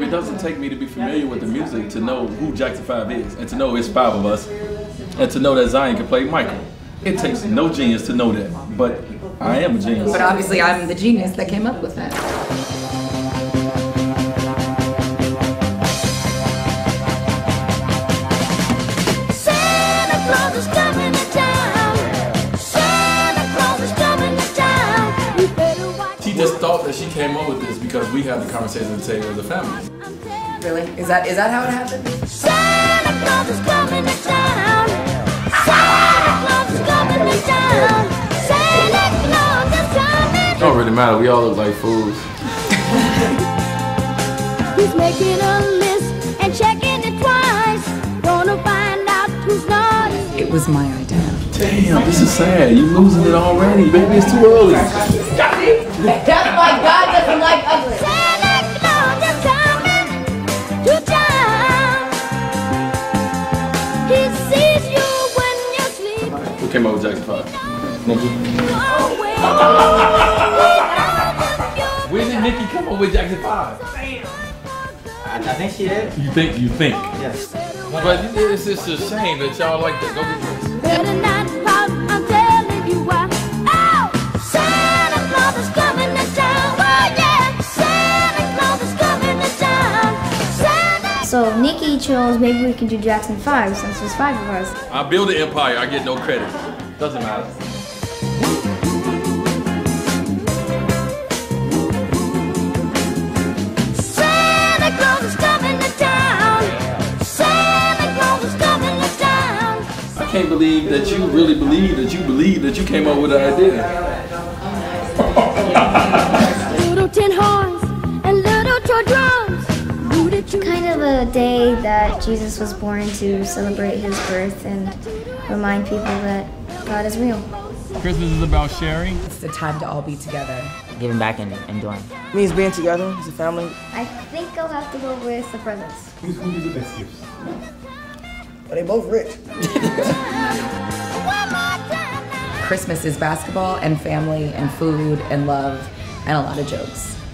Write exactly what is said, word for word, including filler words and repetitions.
it doesn't take me to be familiar with the music to know who Jackson five is, and to know it's five of us, and to know that Zion can play Michael. It takes no genius to know that, but I am a genius. But obviously I'm the genius that came up with that. Santa Claus is coming to town. Santa Claus is coming to town. You better watch. She just thought that she came up with this because we had the conversation to tell as a family. Really? Is that is that how it happened? Santa Claus is coming to town. Santa Claus is coming to town. Santa Claus is coming. It don't really matter, we all look like fools. He's making a list and checking it twice. Gonna find out who's naughty. It was my idea. Damn, this is sad. You losing it already. Baby, it's too early. That's why God doesn't like ugly. Santa Claus is coming to town. He sees you when you're sleeping. Who came up with Jackson five? Nikki. When did Nikki come up with Jackson five? I, I think she did. You think, you think. Yes. But it's just a shame that y'all like that. Go get this. Better not pout, I'm telling you why. Oh, Santa Claus is coming to town. Oh yeah, Santa Claus is coming to town. Santa. So Nikki chose maybe we can do Jackson five since there's five of us. I build an empire, I get no credit. Doesn't matter. Santa Claus is coming to town. Santa Claus is coming to town. I can't believe that you really believe that you believe that you came up with the idea. Little tin horns and little toy drums. Kind of a day that Jesus was born to celebrate his birth and remind people that God is real. Christmas is about sharing. It's the time to all be together. Giving back and enjoying. It means being together as a family. I think I'll have to go with the presents. Who's who the best gifts? Are they both rich? Christmas is basketball and family and food and love and a lot of jokes.